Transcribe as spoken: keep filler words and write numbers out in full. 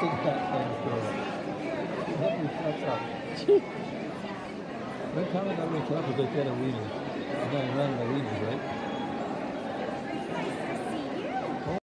cat things grow up. Help me shut up. When Kyle got me trouble, they get a weenie. I got to run the weenies, right?